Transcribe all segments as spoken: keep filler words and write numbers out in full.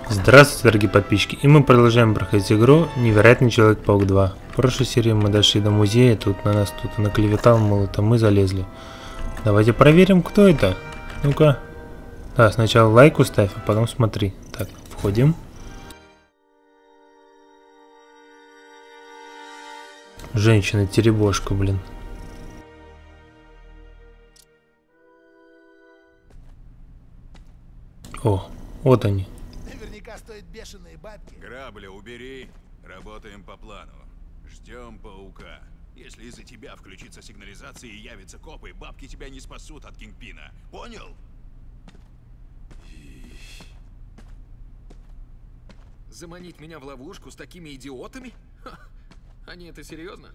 Здравствуйте, дорогие подписчики, и мы продолжаем проходить игру Невероятный Человек-паук два. В прошлой серии мы дошли до музея, тут на нас кто-то наклеветал, мол, это мы залезли. Давайте проверим, кто это. Ну-ка. Да, сначала лайк уставь, а потом смотри. Так, входим. Женщина-теребошка, блин. О, вот они. Наверняка стоит бешеные бабки. Грабли убери. Работаем по плану. Ждем паука. Если из-за тебя включится сигнализация и явятся копы, бабки тебя не спасут от Кингпина. Понял? Заманить меня в ловушку с такими идиотами? Ха. Они это серьезно?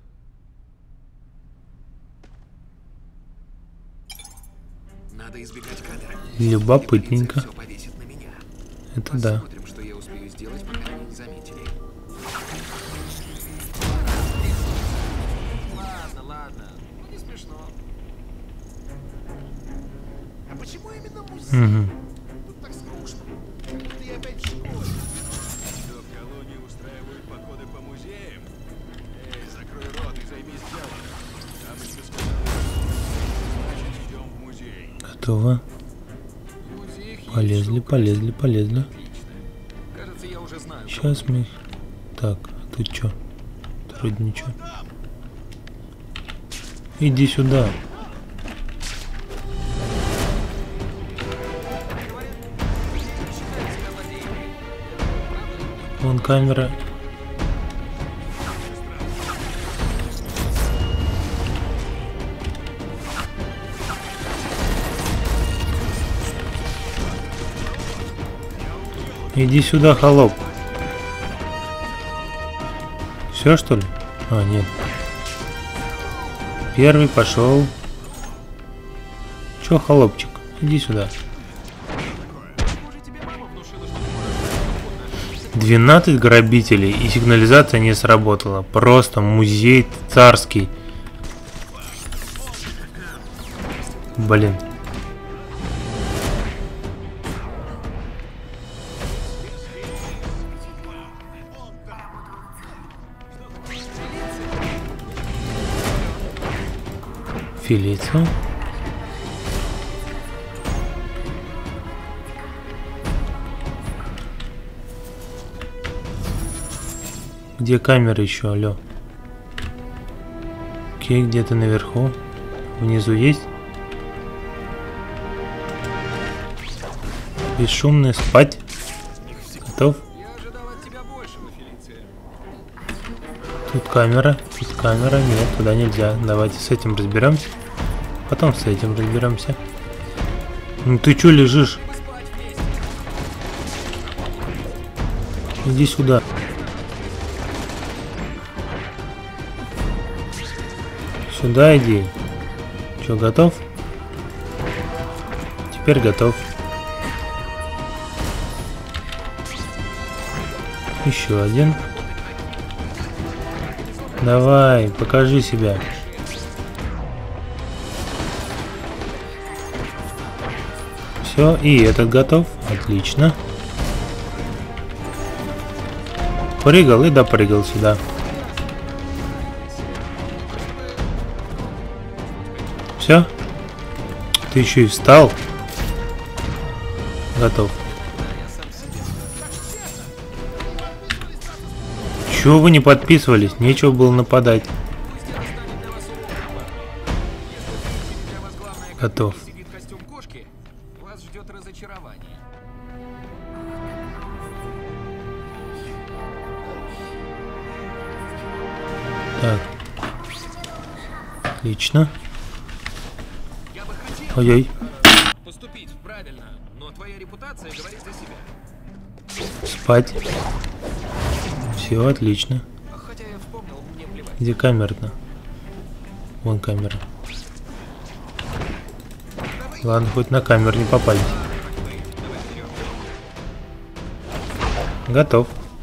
Надо избегать камеры. Любопытненько. Все повесит на меня. Это Посмотрим, да. что я успею сделать, пока меня не заметили. Ладно, ладно. Ну не смешно. А почему именно музей? Угу. Тут так скучно. Ты опять в школе. Что в колонии устраивают походы по музеям? Эй, закрой рот и займись делом. Дамочка сказала, значит, идем в музей. Готово. Музей, Полезли, полезли, полезли. кажется, я уже знаю. Сейчас мы... Так, а тут что? Вроде ничего. Иди сюда. Вон камера. Иди сюда, холоп. Все, что ли? А, нет. Первый пошел. Че, холопчик? Иди сюда. двенадцать грабителей, и сигнализация не сработала. Просто музей царский. Блин. Филиция. Где камера еще, алло? Окей, где-то наверху. Внизу есть? Бесшумно спать. Готов? Я ожидал от тебя большего, Фелиция. Тут камера, тут камера, нет, туда нельзя. Давайте с этим разберемся. Потом с этим разберемся. Ну ты чё лежишь? Иди сюда. Сюда иди. Чё, готов? Теперь готов. Еще один. Давай, покажи себя. Все, и этот готов. Отлично. Прыгал и допрыгал сюда. Все? Ты еще и встал. Готов. Чего вы не подписывались? Нечего было нападать. Готов. Костюм кошки, вас ждет разочарование. Так. Отлично. Я бы хотел Ой-ой. поступить правильно, но твоя репутация говорит за себя. Спать. Все, отлично. Хотя я вспомнил, мне плевать. Где камера-то? Вон камера. Ладно, хоть на камеру не попали. Готов.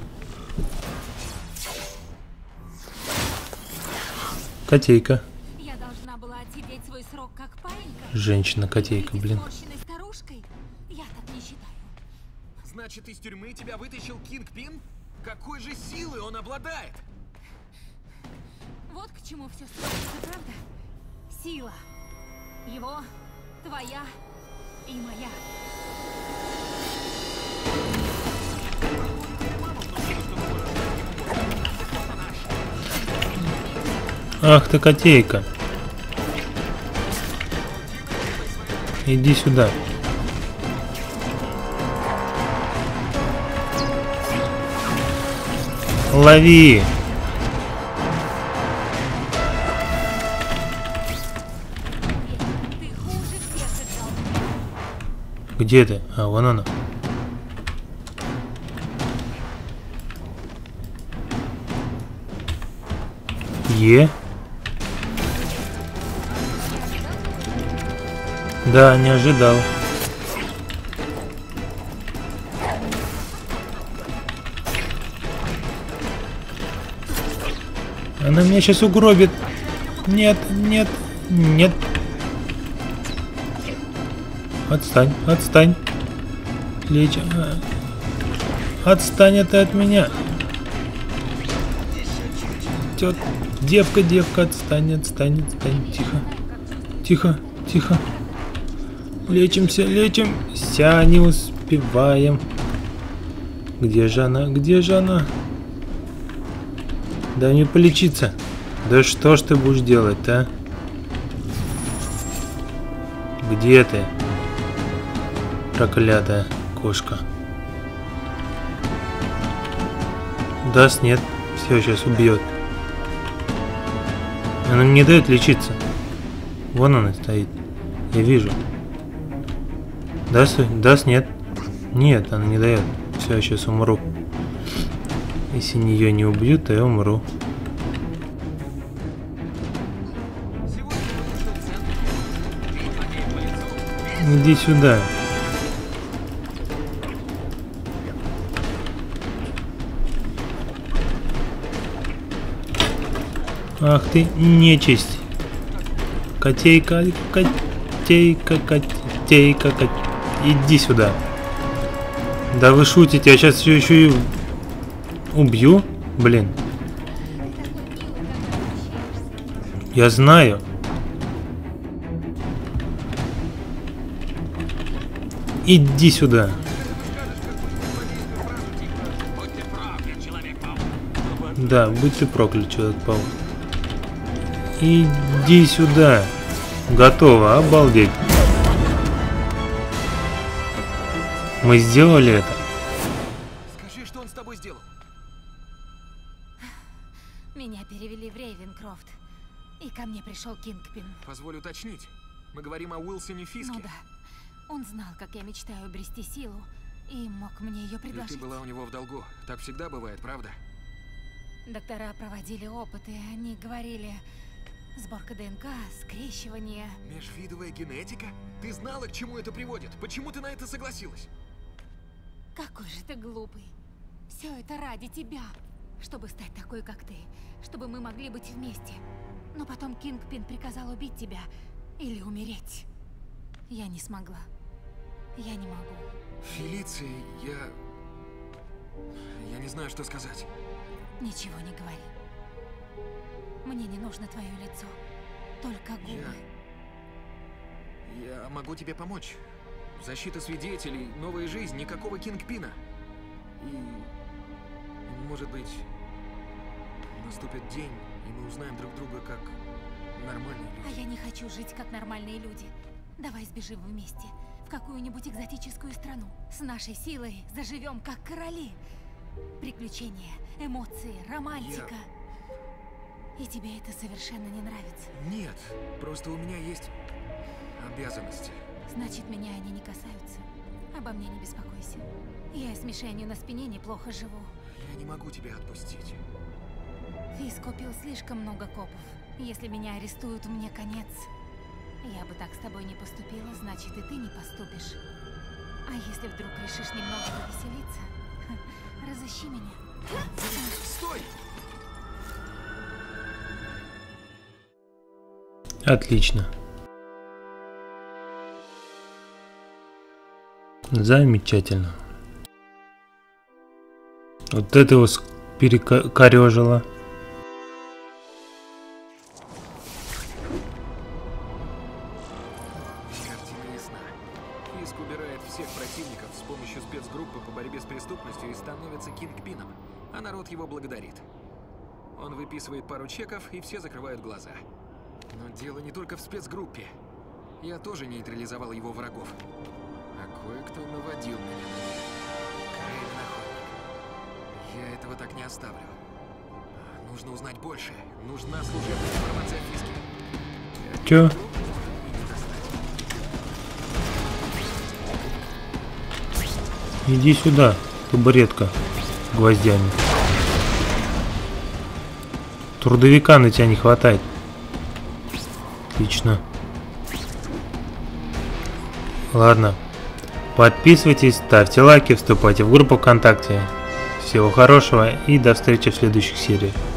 Котейка. Я должна была отсидеть свой срок как паинька. Женщина-котейка, блин. Сморщенной старушкой? Я так не считаю. Значит, из тюрьмы тюрьмы тебя вытащил Кингпин? Какой же силой он обладает? Вот к чему все сводится, правда? Сила. Его, твоя и моя. Ах ты котейка. Иди сюда. Лови. Ты хуже всех сыграл. Где ты? А, вон она. Е. Да, не ожидал. Она меня сейчас угробит. Нет, нет, нет. Отстань, отстань. Лечь. Отстань ты от меня. Тет, девка, девка, отстань, отстань, отстань. Тихо, тихо, тихо. Лечимся, лечимся, не успеваем. Где же она, где же она? Дай мне полечиться. Да что ж ты будешь делать-то, а? Где ты? Проклятая кошка. Даст, нет. Все, сейчас убьет. Она мне не дает лечиться. Вон она стоит. Я вижу. Даст, даст, нет. Нет, она не дает. Все, я сейчас умру. Если ее не убьют, то я умру. Иди сюда. Ах ты, нечисть. Котейка, котейка, котейка, котейка. Иди сюда. Да вы шутите, я сейчас ее еще и убью? Блин. Я знаю. Иди сюда. Да, будь ты проклят, Человек-паук. Иди сюда. Готово, обалдеть. Мы сделали это. Скажи, что он с тобой сделал? Меня перевели в Рейвенкрофт. И ко мне пришел Кингпин. Позволь уточнить. Мы говорим о Уилсоне Фиске. Ну да. Он знал, как я мечтаю обрести силу, и мог мне ее И ты предложить. была у него в долгу. Так всегда бывает, правда? Доктора проводили опыты, они говорили... Сборка ДНК, скрещивание... Межвидовая генетика? Ты знала, к чему это приводит? Почему ты на это согласилась? Какой же ты глупый. Все это ради тебя. Чтобы стать такой, как ты. Чтобы мы могли быть вместе. Но потом Кингпин приказал убить тебя. Или умереть. Я не смогла. Я не могу. Фелиция, я... Я не знаю, что сказать. Ничего не говори. Мне не нужно твое лицо. Только губы. Я... Я могу тебе помочь. Защита свидетелей, новая жизнь, никакого Кингпина. И... Может быть, наступит день, и мы узнаем друг друга как нормальные А люди. я не хочу жить как нормальные люди. Давай сбежим вместе. В какую-нибудь экзотическую страну. С нашей силой заживем как короли. Приключения, эмоции, романтика. И тебе это совершенно не нравится. Нет, просто у меня есть обязанности. Значит, меня они не касаются. Обо мне не беспокойся. Я с мишенью на спине неплохо живу. Я не могу тебя отпустить. Фис купил слишком много копов. Если меня арестуют, мне конец. Я бы так с тобой не поступила, значит, и ты не поступишь. А если вдруг решишь немного повеселиться, разыщи меня. Стой! Отлично. Замечательно. Вот это его перекорежило. Картина ясна. Фиск убирает всех противников с помощью спецгруппы по борьбе с преступностью и становится кингпином, а народ его благодарит. Он выписывает пару чеков, и все закрывают глаза. Но дело не только в спецгруппе. Я тоже нейтрализовал его врагов. А кое-кто наводил меня на них. Крейвен Охотник. Я этого так не оставлю. Нужно узнать больше. Нужна служебная информация о Фиске. Чё? Иди сюда, табуретка с гвоздями. Трудовика на тебя не хватает. Отлично. Ладно. Подписывайтесь, ставьте лайки, вступайте в группу ВКонтакте. Всего хорошего и до встречи в следующих сериях.